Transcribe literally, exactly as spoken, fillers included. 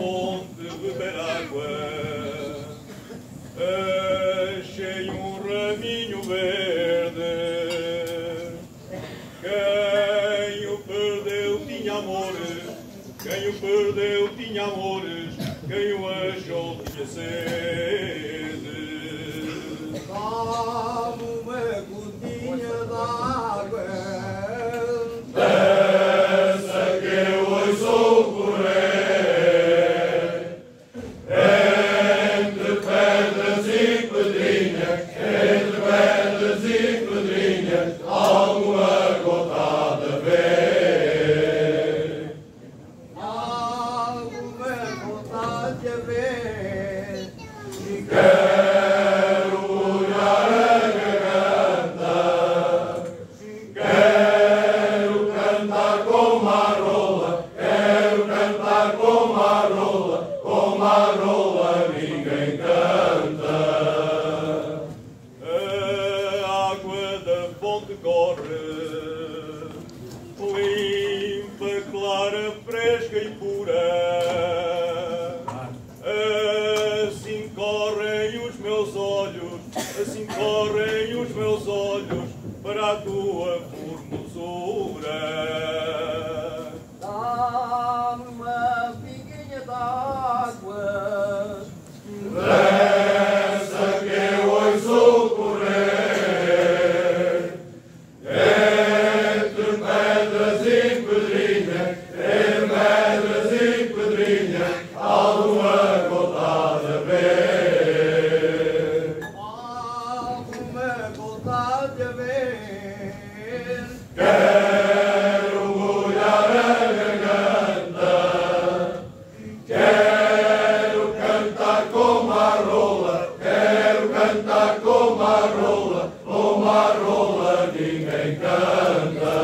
fonte beber água. Achei um raminho verde. Quem o perdeu tinha amores. Quem o perdeu tinha amores. Quem o achou tinha sede. Dá-me uma gotinha d'água. Dessa que eu ouço correr entre pedras e pedrinhas, entre pedras e pedrinhas, alguma gota de ver. Alguma vontade de ver. E quero molhar a garganta, quero cantar como a rola, quero cantar como a rola, como a rola ninguém canta. A água da fonte corre, limpa, clara, fresca e pura. Assim correm os meus olhos, assim correm os meus olhos para a tua formosura. Dá-me uma piguinha d'água. Dessa que eu ouço correr entre pedras e pedrinhas, entre pedras e pedrinhas, alguma gota de ver. Alguma vontade de ver. Quero molhar a garganta, quero cantar como a rola, quero cantar como a rola, como a rola ninguém canta.